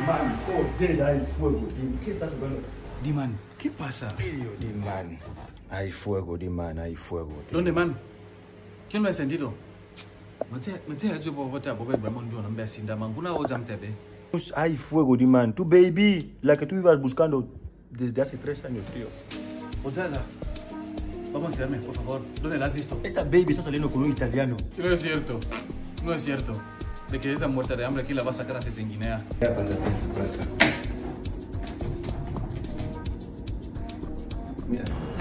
Diman, joder, hay fuego. ¿Qué estás jugando? Diman, ¿qué pasa? Diman, hay fuego, Diman, hay fuego. ¿Dónde, man? ¿Quién lo ha encendido? Pues hay fuego, Diman. Tu baby, la que tú ibas buscando desde hace 3 años, tío. Ozada, vamos a enseñarme, por favor. ¿Dónde la has visto? Esta baby está saliendo con un italiano. No es cierto. No es cierto. De que esa muerta de hambre aquí la va a sacar antes en Guinea. Ya, pata. Mira.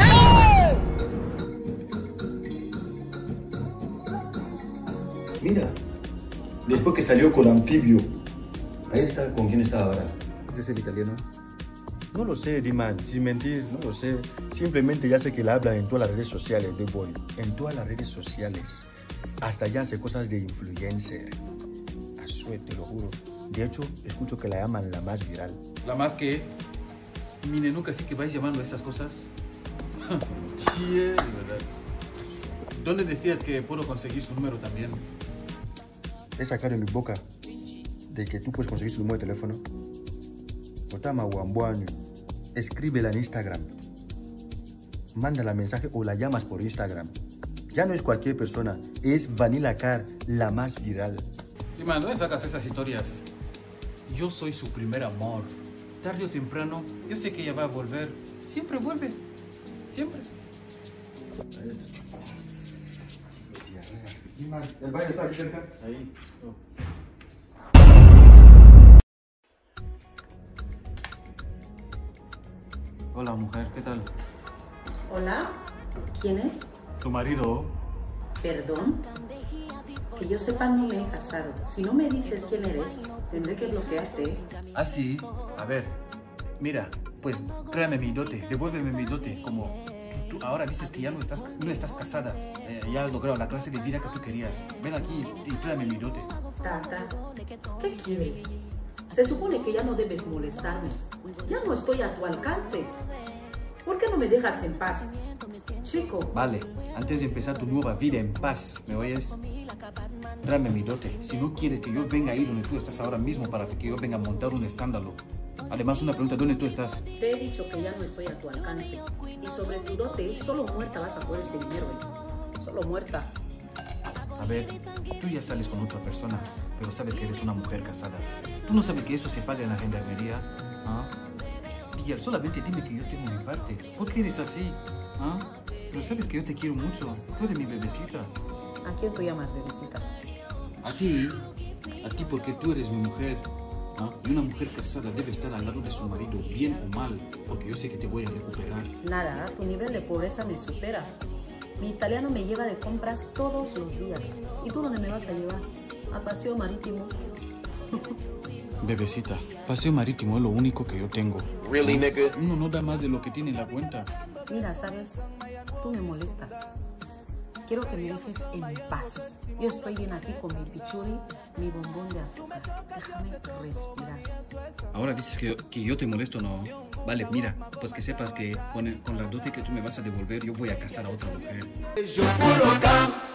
Mira. Después que salió con Anfibio. Ahí está, ¿con quién está ahora? ¿Es el italiano? No lo sé, Diman, sin mentir, no lo sé. Simplemente ya sé que la hablan en todas las redes sociales, de boy. En todas las redes sociales. Hasta ya hace cosas de influencer. A suerte, te lo juro. De hecho, escucho que la llaman la más viral. ¿La más que? Mire, nunca sí que vais llamando a estas cosas. Yeah, ¿verdad? ¿Dónde decías que puedo conseguir su número también? Es sacar en mi boca de que tú puedes conseguir su número de teléfono. Otama Wambuanu. Escríbela en Instagram. Mándala mensaje o la llamas por Instagram. Ya no es cualquier persona, es Vanilla Car, la más viral. Diman, ¿dónde sacas esas historias? Yo soy su primer amor. Tarde o temprano, yo sé que ella va a volver. Siempre vuelve. Siempre. ¿El baile está aquí cerca? Ahí. Hola, mujer, ¿qué tal? Hola, ¿quién es? ¿Tu marido? Perdón. Que yo sepa, no me he casado. Si no me dices quién eres, tendré que bloquearte. Ah, sí. A ver, mira, pues tráeme mi dote, devuélveme mi dote. Como tú ahora dices que ya no estás casada, ya has logrado la clase de vida que tú querías. Ven aquí y tráeme mi dote. Tata, ¿qué quieres? Se supone que ya no debes molestarme. Ya no estoy a tu alcance. ¿Por qué no me dejas en paz? Chico. Vale, antes de empezar tu nueva vida en paz, ¿me oyes? Tráeme mi dote. Si no quieres que yo venga ahí donde tú estás ahora mismo para que yo venga a montar un escándalo. Además, una pregunta, ¿dónde tú estás? Te he dicho que ya no estoy a tu alcance. Y sobre tu dote, solo muerta vas a poder ese dinero. Solo muerta. A ver, tú ya sales con otra persona, pero sabes que eres una mujer casada. ¿Tú no sabes que eso se paga en la gendarmería? ¿Ah? Y solamente dime que yo tengo mi parte. ¿Por qué eres así? ¿Ah? Pero sabes que yo te quiero mucho. Tú eres mi bebecita. ¿A quién tú llamas bebecita? A ti porque tú eres mi mujer. ¿Ah? Y una mujer casada debe estar al lado de su marido, bien o mal, porque yo sé que te voy a recuperar. Nada, tu nivel de pobreza me supera. Mi italiano me lleva de compras todos los días. ¿Y tú dónde me vas a llevar? A paseo marítimo. Bebecita, paseo marítimo es lo único que yo tengo. Really, nigga? Uno no da más de lo que tiene en la cuenta. Mira, ¿sabes? Tú me molestas. Quiero que me dejes en paz. Yo estoy bien aquí con mi pichuri, mi bombón de azúcar. Déjame respirar. Ahora dices que yo te molesto, ¿no? Vale, mira, pues que sepas que con la dote que tú me vas a devolver, yo voy a casar a otra mujer.